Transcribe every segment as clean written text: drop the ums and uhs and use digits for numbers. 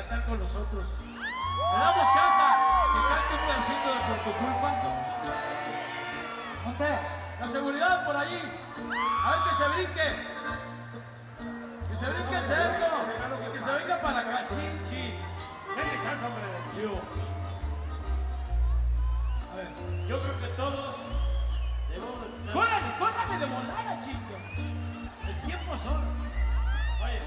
cantar con nosotros. Le damos chance que cante un pedacito de Por tu culpa. Monte. La seguridad por allí. A ver que se brinque. Que se brinque el cerco. Y que se venga para acá. Chin, chin. Denle chance, hombre. Yo. A ver. Yo creo que todos debemos de tener... ¡Córrale, córrale de volada, chico! El tiempo es oro. Oye,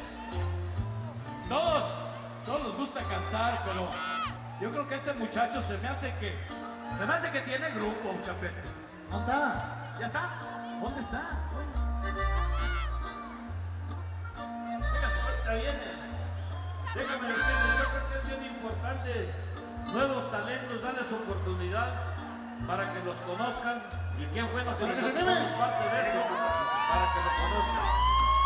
todos nos gusta cantar, pero yo creo que este muchacho se me hace que tiene grupo, Chapete. ¿Dónde está? ¿Ya está? ¿Dónde está? Véngase, ahorita viene. Déjame decirle, yo creo que es bien importante nuevos talentos, darles oportunidad para que los conozcan. Y qué bueno que nosotros somos parte de eso, para que lo conozcan.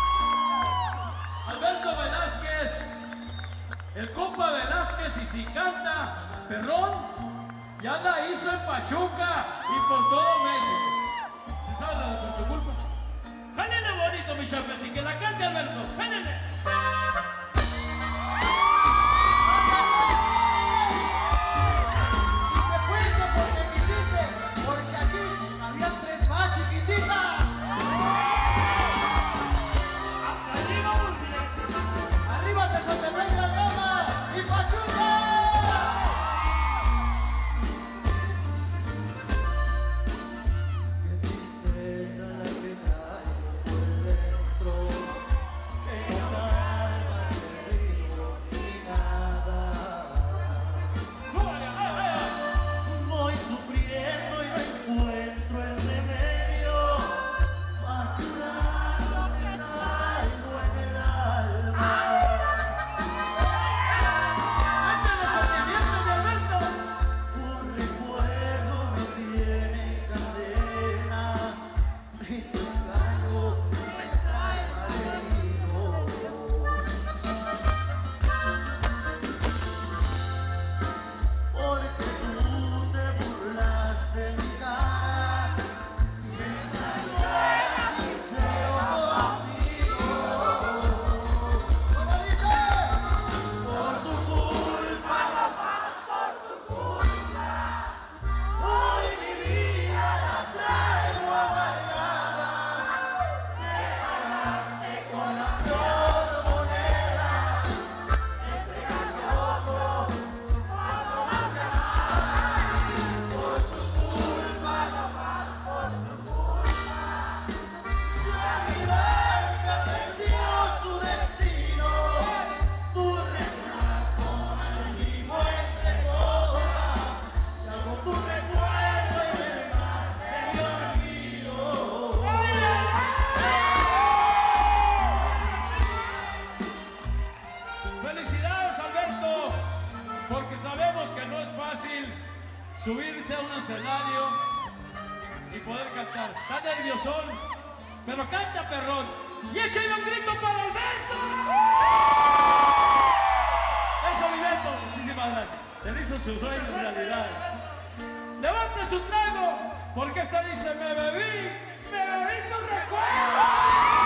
Alberto Velázquez, el compa Velázquez, y si canta perrón, ya la hizo en Pachuca y por todo México. ¿Te sabes la de Por tu culpa? ¡Jálele bonito, mi Chapete, que la cante Alberto! ¡Jálele! Subirse a un escenario y poder cantar. Está nerviosón, pero canta, perrón. Y échale un grito para Alberto. Eso, Alberto, muchísimas gracias. Se hizo su sueño en realidad. Levante su trago, porque esta dice: me bebí tu recuerdo.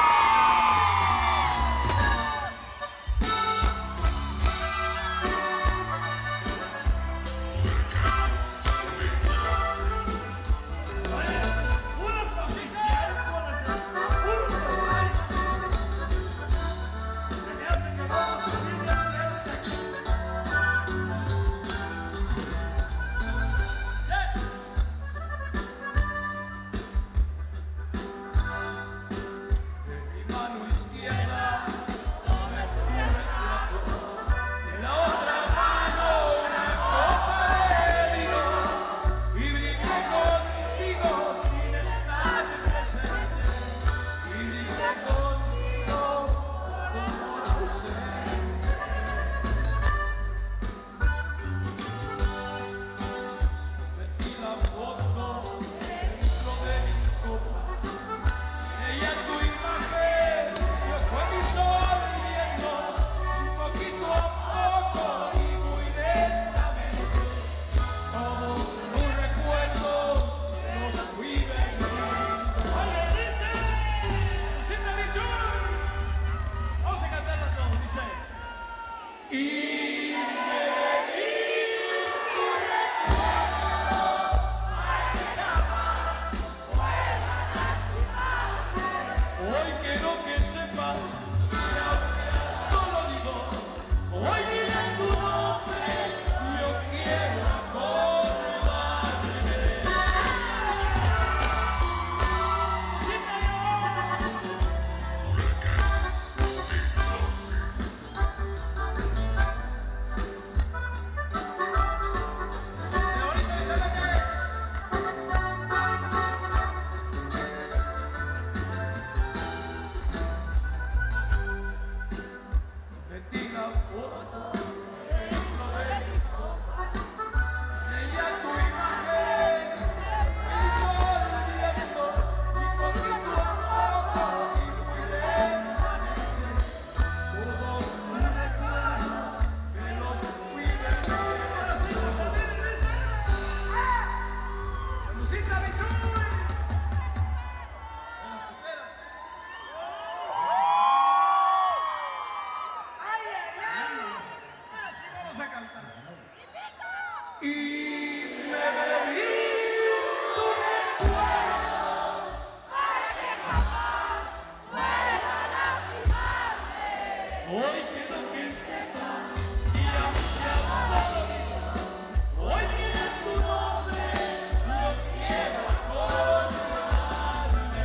cantar. Y me bebí tu recuerdo para que jamás pueda lastimarme. Hoy quiero que sepas y aunque amor, hoy tiene tu nombre, yo quiero acordarme.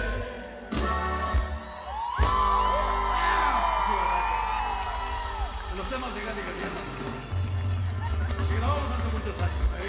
Muchísimas gracias. De los temas de Gali Galiano, que grabamos hace muchos años.